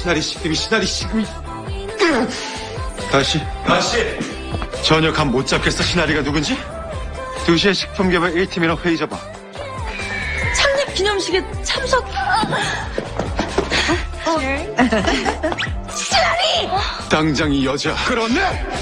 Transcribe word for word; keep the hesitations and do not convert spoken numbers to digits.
시나리 시급이 시나리 시급이. 다시 다시. 전혀 감 못 잡겠어. 시나리가 누군지? 두 시에 식품개발 일 팀이랑 회의 잡아. 창립 기념식에 참석. 당장 이 여자. 그렇네.